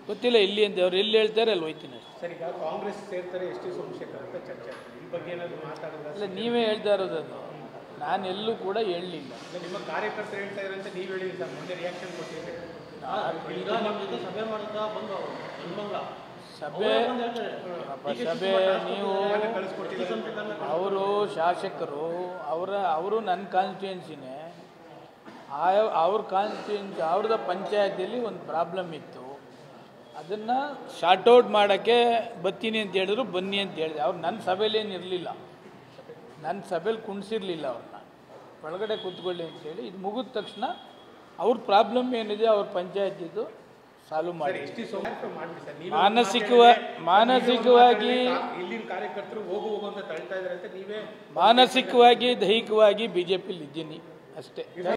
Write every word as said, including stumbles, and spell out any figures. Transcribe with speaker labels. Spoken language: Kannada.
Speaker 1: ಗೊತ್ತಿಲ್ಲ ಎಲ್ಲಿ ಅಂತ ಅವ್ರು ಎಲ್ಲಿ ಹೇಳ್ತಾರೆ ಅಲ್ಲಿ ಹೋಗ್ತೀನಿ
Speaker 2: ಸರ್. ಈಗ ಕಾಂಗ್ರೆಸ್ ಸೇರ್ತಾರೆ ಎಸ್ ಟಿ ಸೋಮಶೇಖರ್ ಅಂತ ಚರ್ಚೆ ಈ ಬಗ್ಗೆ ಏನಾದರೂ ಮಾತಾಡಿದ್ರೆ?
Speaker 1: ಅಲ್ಲ, ನೀವೇ ಹೇಳ್ತಾ ಇರೋದು ಅದು, ನಾನು ಎಲ್ಲೂ ಕೂಡ ಹೇಳಲಿಲ್ಲ.
Speaker 2: ನಿಮ್ಮ ಕಾರ್ಯಕರ್ತರು ಹೇಳ್ತಾ ಇರೋಂತ ನೀವು ಹೇಳಿರಿ ಸರ್, ಮೊನ್ನೆ ರಿಯಾಕ್ಷನ್ ಕೊಟ್ಟಿದ್ದೀರಿ.
Speaker 3: ಸಭೆ ಮಾಡುತ್ತಾ ಬಂದು
Speaker 1: ಸಭೆ ಸಭೆ ನೀವು ಅವರು ಶಾಸಕರು ಅವರ ಅವರು ನನ್ನ ಕಾನ್ಸ್ಟಿಟ್ಯೂನ್ಸಿನೇ, ಆ ಅವ್ರ ಕಾನ್ಸ್ಟಿಟ್ಯೂನ್ಸಿ ಅವ್ರದ್ದು ಪಂಚಾಯತಿಯಲ್ಲಿ ಒಂದು ಪ್ರಾಬ್ಲಮ್ ಇತ್ತು, ಅದನ್ನು ಶಾರ್ಟ್ಔಟ್ ಮಾಡೋಕ್ಕೆ ಬರ್ತೀನಿ ಅಂತ ಹೇಳಿದ್ರು, ಬನ್ನಿ ಅಂತ ಹೇಳಿದೆ. ಅವ್ರು ನನ್ನ ಸಭೆಯಲ್ಲೇನು ಇರಲಿಲ್ಲ, ನನ್ನ ಸಭೆಯಲ್ಲಿ ಕುಣಿಸಿರ್ಲಿಲ್ಲ ಅವ್ರನ್ನ, ಒಳಗಡೆ ಕೂತ್ಕೊಳ್ಳಿ ಅಂತೇಳಿ. ಇದು ಮುಗಿದ ತಕ್ಷಣ ಅವ್ರ ಪ್ರಾಬ್ಲಮ್ ಏನಿದೆ ಅವ್ರ ಪಂಚಾಯತಿದು ಸಾಲ್ವ್ ಮಾಡಿ. ಮಾನಸಿಕವ ಮಾನಸಿಕವಾಗಿ
Speaker 2: ಇಲ್ಲಿನ ಕಾರ್ಯಕರ್ತರು ಹೋಗು ಹೋಗು ಅಂತ ತಳ್ತಾ ಇದ್ದಾರೆ ಅಂತ ನೀವೇ
Speaker 1: ಮಾನಸಿಕವಾಗಿ ದೈಹಿಕವಾಗಿ ಬಿ ಜೆ ಪಿಲಿ ಇದ್ದೀನಿ ಅಷ್ಟೇ.